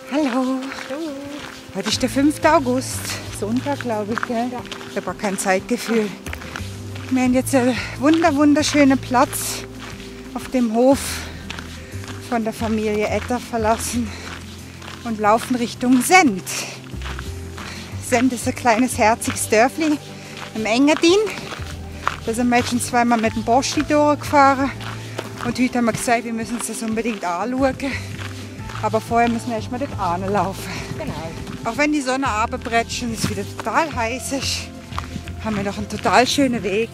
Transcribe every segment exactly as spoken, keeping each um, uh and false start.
Hallo. Hallo. Heute ist der fünfte August, Sonntag glaube ich, gell? Ja. Ich habe auch kein Zeitgefühl. Wir haben jetzt einen wunder wunderschönen Platz auf dem Hof von der Familie Etter verlassen und laufen Richtung Send. Send ist ein kleines herziges Dörfli im Engadin. Da sind wir jetzt schon zweimal mit dem Boschi durchgefahren und heute haben wir gesagt, wir müssen uns das unbedingt anschauen. Aber vorher müssen wir erstmal dort anlaufen. Genau. Auch wenn die Sonne runterbretscht und es wieder total heiß ist, haben wir noch einen total schönen Weg.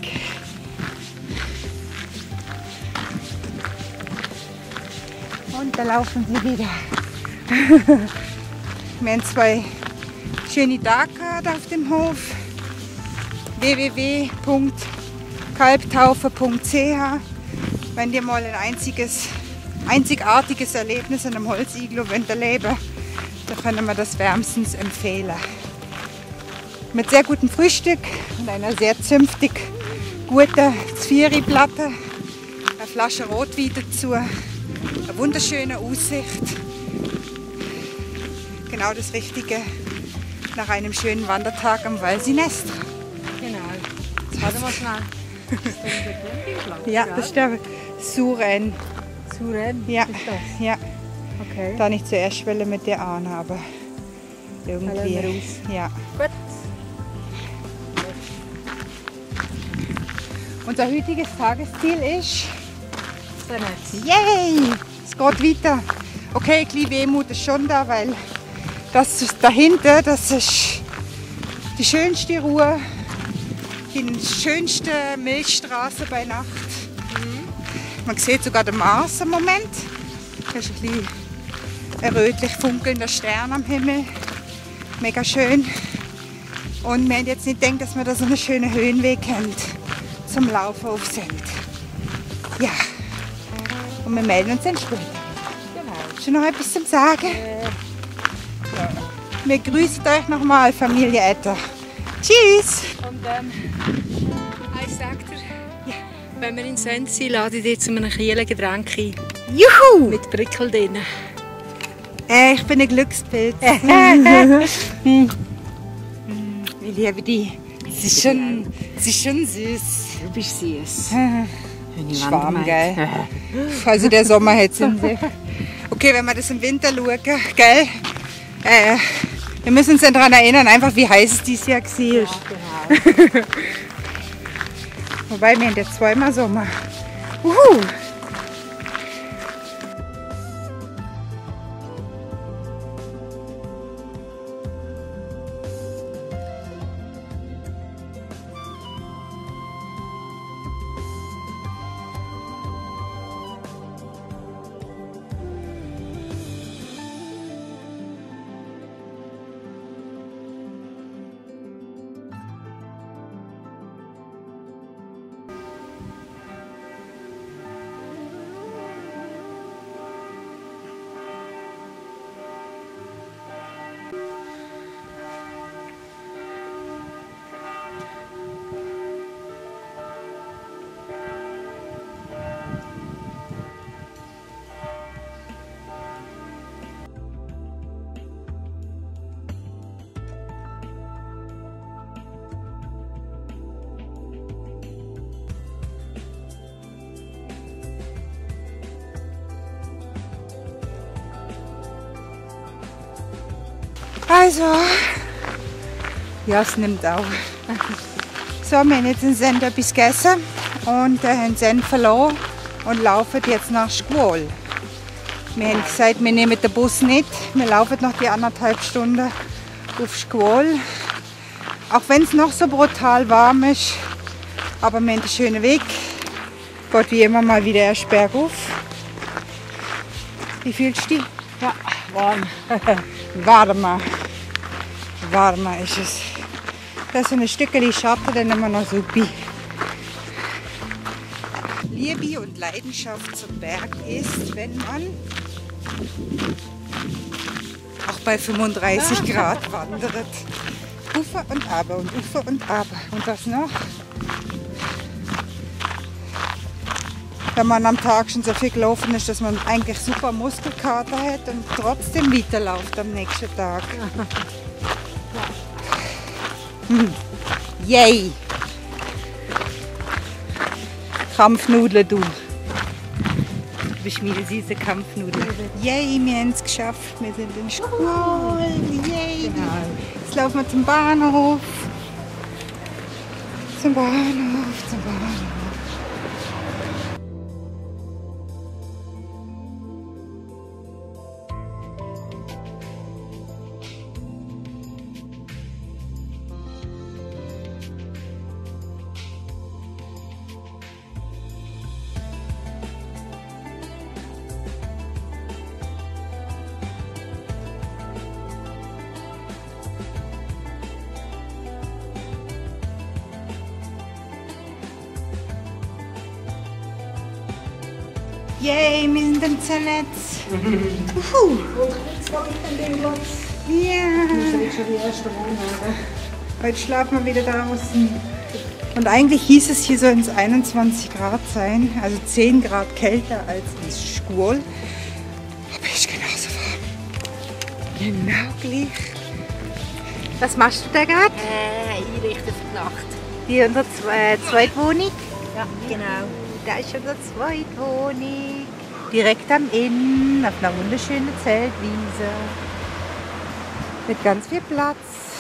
Und da laufen sie wieder. Wir haben zwei schöne Tagkarte auf dem Hof. w w w punkt kalbtaufe punkt c h. Wenn ihr mal ein einziges, einzigartiges Erlebnis in einem Holziglo erleben, dann können wir das wärmstens empfehlen. Mit sehr gutem Frühstück und einer sehr zünftig guten Zvieri-Platte, eine Flasche Rotwein dazu, eine wunderschöne Aussicht. Genau das Richtige nach einem schönen Wandertag am Val Sinestra. Genau. Warte mal schnell. Ja, das ist der Suren. Suren? Ja. Ist das? Ja. Okay. Da nicht zuerst will mit dir an, aber irgendwie. Raus. Ja. Gut. Unser heutiges Tagesziel ist. Senez. Yay! Es geht weiter. Okay, ein bisschen Wehmut ist schon da, weil das ist dahinter, das ist die schönste Ruhe, die schönste Milchstraße bei Nacht. Mhm. Man sieht sogar den Mars im Moment. Da ist ein bisschen ein rötlich funkelnder Stern am Himmel. Mega schön. Und wir haben jetzt nicht gedacht, dass wir da so einen schönen Höhenweg haben zum Laufen auf Send. Ja. Und wir melden uns dann später. Genau. Hast du noch etwas zum Sagen? Äh, ja. Wir grüßen euch nochmal, Familie Etter. Tschüss! Und ähm, eins sagt er, ja. Wenn wir in Send sind, lade ich dir zu einem kühlen Getränk ein. Juhu! Mit Prickel drin. Äh, ich bin ein Glückspilz. Ich liebe die. Sie ist schon, sie ist schon süß. Du bist süß. Schwarm, gell? Also der Sommer hat es in sich. Okay, wenn wir das im Winter schauen, gell? Äh, wir müssen uns dann daran erinnern, einfach wie heiß es dieses Jahr war. Ja, genau. Wobei wir haben jetzt zweimal Sommer. Uhu. Also, ja, es nimmt auch. So, wir haben jetzt in Send etwas gegessen und äh, haben Send verloren und laufen jetzt nach Scuol. Wir haben gesagt, wir nehmen den Bus nicht, wir laufen noch die anderthalb Stunden auf Scuol. Auch wenn es noch so brutal warm ist, aber wir haben einen schönen Weg. Geht wie immer mal wieder erst bergauf. Wie fühlst du dich? Ja, warm. Warmer. Warmer ist es. Das ist ein Stückchen Schatten, dann nehmen wir noch Supi. Liebe und Leidenschaft zum Berg ist, wenn man auch bei fünfunddreißig Grad wandert. Ufer und Aber und Ufer und Aber. Und was noch? wenn man am Tag schon so viel gelaufen ist, dass man eigentlich super Muskelkater hat und trotzdem weiterläuft am nächsten Tag. Hm. Yay! Kampfnudeln, du. Du bist meine süße Kampfnudeln. Yay, wir haben es geschafft. Wir sind in Schule. Yay! Genau. Jetzt laufen wir zum Bahnhof. Zum Bahnhof, zum Bahnhof. Yay, wir sind im Zernetz. Uhu. Und jetzt komme ich an den Platz. Ja. Das ist jetzt schon die erste Wohnung. Heute schlafen wir wieder draußen. Und eigentlich hieß es hier so ins einundzwanzig Grad sein, also zehn Grad kälter als in Schkuol. Aber ist genauso warm. Genau gleich. Was machst du da gerade? Äh, einrichten für die Nacht. Die unsere Zwe Zweitwohnung? Ja, genau. Da ist unsere Zweitwohnung. Direkt am Inn, auf einer wunderschönen Zeltwiese. Mit ganz viel Platz.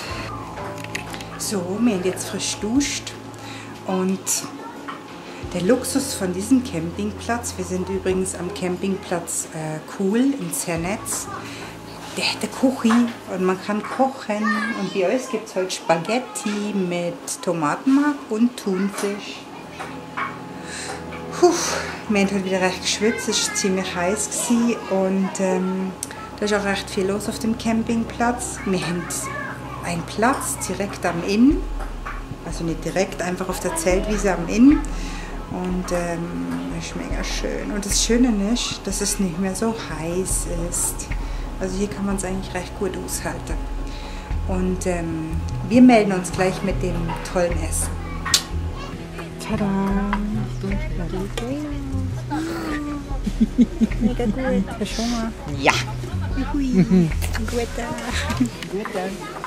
So, wir haben jetzt frisch duscht. Und der Luxus von diesem Campingplatz, wir sind übrigens am Campingplatz äh, Cool in Zernetz, der hat eine Küche und man kann kochen. Und bei uns gibt es heute Spaghetti mit Tomatenmark und Thunfisch. Puh, wir haben heute wieder recht geschwitzt, es war ziemlich heiß gewesen und ähm, da ist auch recht viel los auf dem Campingplatz. Wir haben einen Platz direkt am Inn, also nicht direkt, einfach auf der Zeltwiese am Inn und ähm, das ist mega schön. Und das Schöne ist, dass es nicht mehr so heiß ist. Also hier kann man es eigentlich recht gut aushalten. Und ähm, wir melden uns gleich mit dem tollen Essen. Tada! Mega gut. Hast du Hunger? Ja! Hui. Guter. Guter.